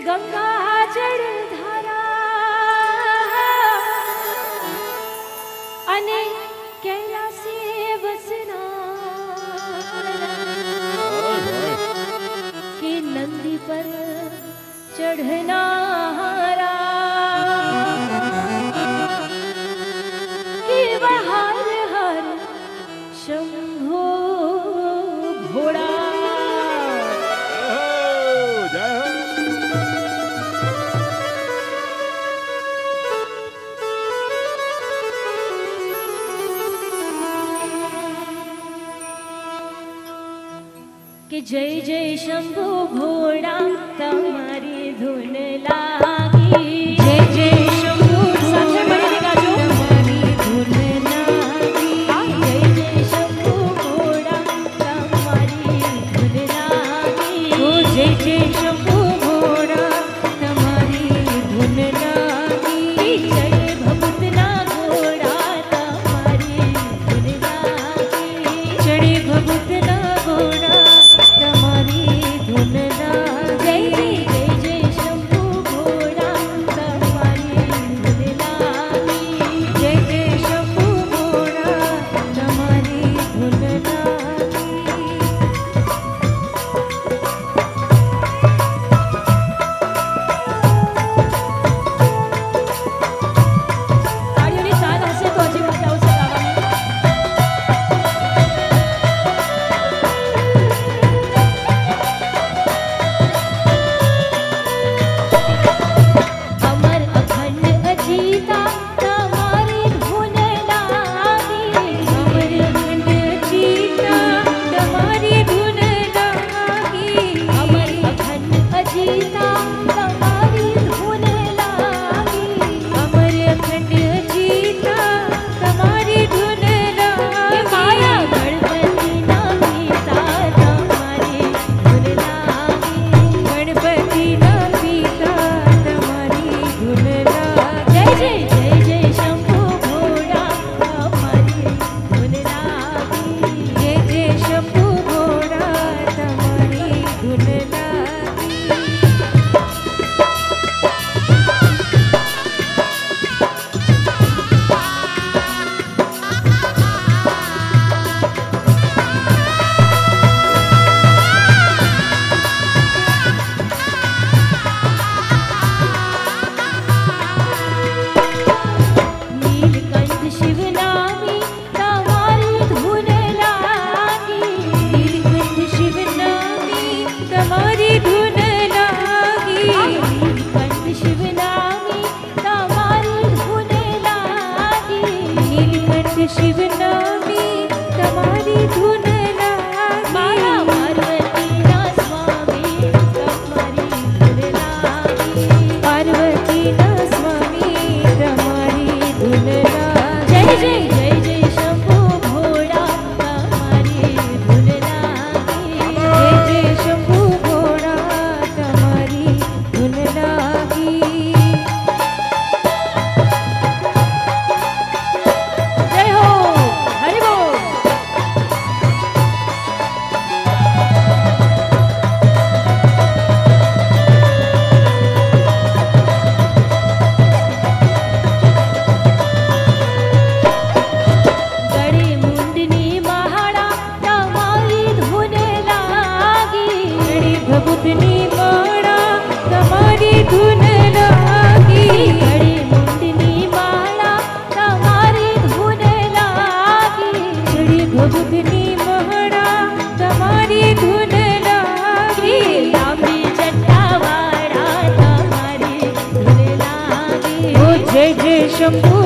गंगा जल धारा अने कैलासे वसना के नंदी पर चढ़ना हारा कि हर हर शंभो भोला कि जय जय शंभु भोला तुम्हारी धुन लागी जय जय शंभु साथ में बढ़ेगा जो तुम्हारी धुन लागी जय जय शंभु भोला तुम्हारी धुन लागी जय जय शंभु भोला तुम्हारी धुन लागी जय भगत ना घोड़ा तुम्हारी धुन लागी चढ़े भगत ना घोड़ा तुम्हारी धुन लागी जय जय शंभु भोला तुम्हारी धुन लागी जय जय शंभु भोला तुम्हारी धुन लागी ताळीઓની તાલ હશે તો હજી મજા આવશે ગાવાની अमर अखंड अजीता तुम्हारी धुन लागी अमर अखंड अजीता तुम्हारी धुन लागी अमर अखंड अजीता तुम्हारी धुन लागी अमर अखंड अजीता तुम्हारी धुन लागी माया गणपति ना पीता तुम्हारी धुन लागी गणपति ना पीता तुम्हारी धुन लागी जय जय जय जय शंभु भोला तुम्हारी धुन लागी जय जय शंभु भोला तुम्हारी धुन लागी नीलकंठ शिवनामी तुम्हारी धुन लागी नीलकंठ शिवनामी तुम्हारी धुन लागी नीलकंठ शिवनामी तुम्हारी धुन लागी नीलकंठ शिवनामी तुम्हारी धुन लागी माया पार्वती ना स्वामी तुम्हारी धुन लागी पार्वती ना स्वामी तुम्हारी धुन लागी जय जय जय जय शंभु भोला तुम्हारी धुन लागी जय जय शंभु भोला तुम्हारी धुन लागी जय हो हरि बोल गड़े मुंडनी महाड़ा तुम्हारी धुन लागी गड़े भगुतनी माड़ा तुम्हारी धुन लागी गड़े मुंडनी माड़ा तुम्हारी धुन लागी गड़े भगुतनी माड़ा तुम्हारी धुन लागी लांबी जटावाड़ा तुम्हारी धुन लागी ओ जय जय शंभु